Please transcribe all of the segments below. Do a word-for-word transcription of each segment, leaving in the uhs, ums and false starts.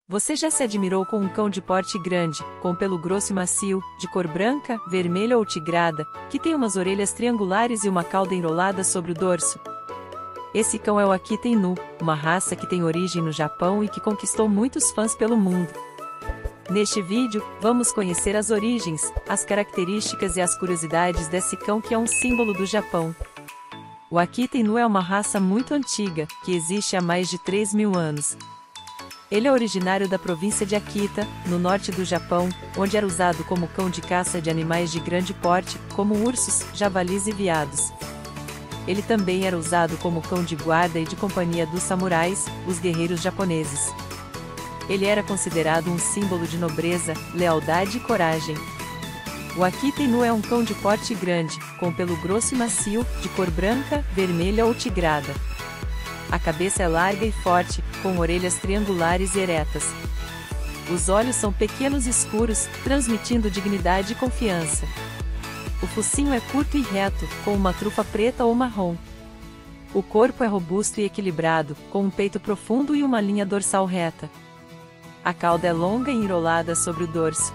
Você já se admirou com um cão de porte grande, com pelo grosso e macio, de cor branca, vermelha ou tigrada, que tem umas orelhas triangulares e uma cauda enrolada sobre o dorso? Esse cão é o Akita Inu, uma raça que tem origem no Japão e que conquistou muitos fãs pelo mundo. Neste vídeo, vamos conhecer as origens, as características e as curiosidades desse cão que é um símbolo do Japão. O Akita Inu é uma raça muito antiga, que existe há mais de três mil anos. Ele é originário da província de Akita, no norte do Japão, onde era usado como cão de caça de animais de grande porte, como ursos, javalis e veados. Ele também era usado como cão de guarda e de companhia dos samurais, os guerreiros japoneses. Ele era considerado um símbolo de nobreza, lealdade e coragem. O Akita Inu é um cão de porte grande, com pelo grosso e macio, de cor branca, vermelha ou tigrada. A cabeça é larga e forte, com orelhas triangulares e eretas. Os olhos são pequenos e escuros, transmitindo dignidade e confiança. O focinho é curto e reto, com uma trufa preta ou marrom. O corpo é robusto e equilibrado, com um peito profundo e uma linha dorsal reta. A cauda é longa e enrolada sobre o dorso.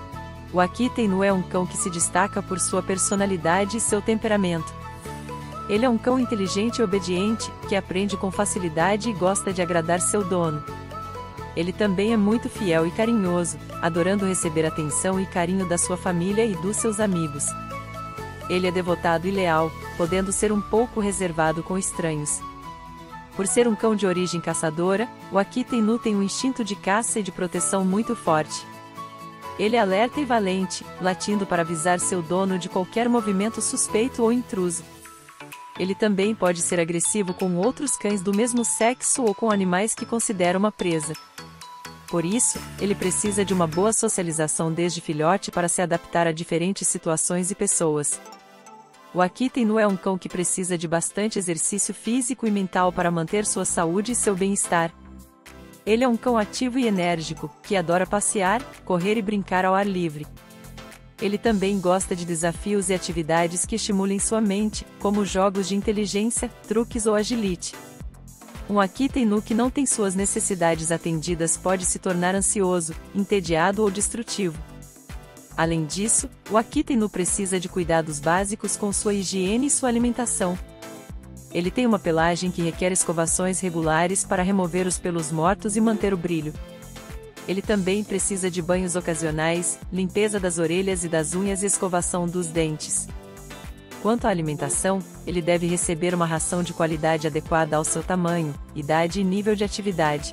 O Akita Inu é um cão que se destaca por sua personalidade e seu temperamento. Ele é um cão inteligente e obediente, que aprende com facilidade e gosta de agradar seu dono. Ele também é muito fiel e carinhoso, adorando receber atenção e carinho da sua família e dos seus amigos. Ele é devotado e leal, podendo ser um pouco reservado com estranhos. Por ser um cão de origem caçadora, o Akita Inu tem um instinto de caça e de proteção muito forte. Ele é alerta e valente, latindo para avisar seu dono de qualquer movimento suspeito ou intruso. Ele também pode ser agressivo com outros cães do mesmo sexo ou com animais que considera uma presa. Por isso, ele precisa de uma boa socialização desde filhote para se adaptar a diferentes situações e pessoas. O Akita Inu é um cão que precisa de bastante exercício físico e mental para manter sua saúde e seu bem-estar. Ele é um cão ativo e enérgico, que adora passear, correr e brincar ao ar livre. Ele também gosta de desafios e atividades que estimulem sua mente, como jogos de inteligência, truques ou agility. Um Akita Inu que não tem suas necessidades atendidas pode se tornar ansioso, entediado ou destrutivo. Além disso, o Akita Inu precisa de cuidados básicos com sua higiene e sua alimentação. Ele tem uma pelagem que requer escovações regulares para remover os pelos mortos e manter o brilho. Ele também precisa de banhos ocasionais, limpeza das orelhas e das unhas e escovação dos dentes. Quanto à alimentação, ele deve receber uma ração de qualidade adequada ao seu tamanho, idade e nível de atividade.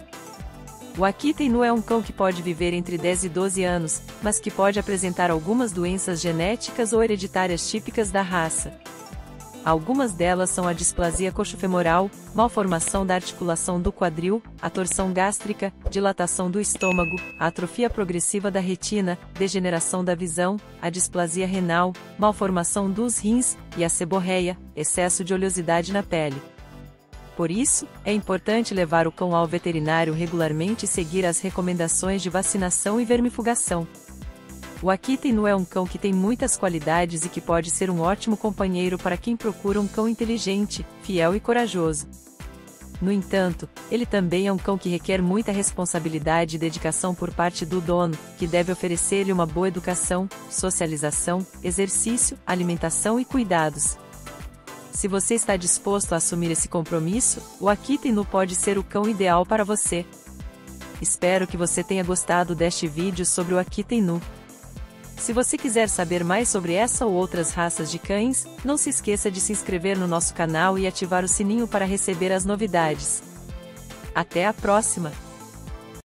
O Akita Inu é um cão que pode viver entre dez e doze anos, mas que pode apresentar algumas doenças genéticas ou hereditárias típicas da raça. Algumas delas são a displasia coxofemoral, malformação da articulação do quadril, a torção gástrica, dilatação do estômago, a atrofia progressiva da retina, degeneração da visão, a displasia renal, malformação dos rins, e a seborreia, excesso de oleosidade na pele. Por isso, é importante levar o cão ao veterinário regularmente e seguir as recomendações de vacinação e vermifugação. O Akita Inu é um cão que tem muitas qualidades e que pode ser um ótimo companheiro para quem procura um cão inteligente, fiel e corajoso. No entanto, ele também é um cão que requer muita responsabilidade e dedicação por parte do dono, que deve oferecer-lhe uma boa educação, socialização, exercício, alimentação e cuidados. Se você está disposto a assumir esse compromisso, o Akita Inu pode ser o cão ideal para você. Espero que você tenha gostado deste vídeo sobre o Akita Inu. Se você quiser saber mais sobre essa ou outras raças de cães, não se esqueça de se inscrever no nosso canal e ativar o sininho para receber as novidades. Até a próxima!